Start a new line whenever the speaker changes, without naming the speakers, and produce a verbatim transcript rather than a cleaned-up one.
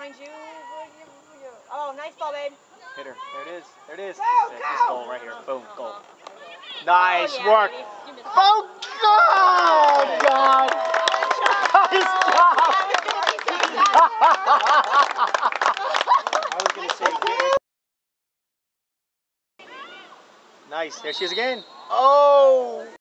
behind you. Oh, nice ball, babe.
Hit her. There it is. There it is.
Go,
This
go.
goal right here. Boom, goal. Nice
Oh, yeah,
work.
baby. You missed it.
Oh, God! God! Nice job! I was going to say, nice. There she is again. Oh!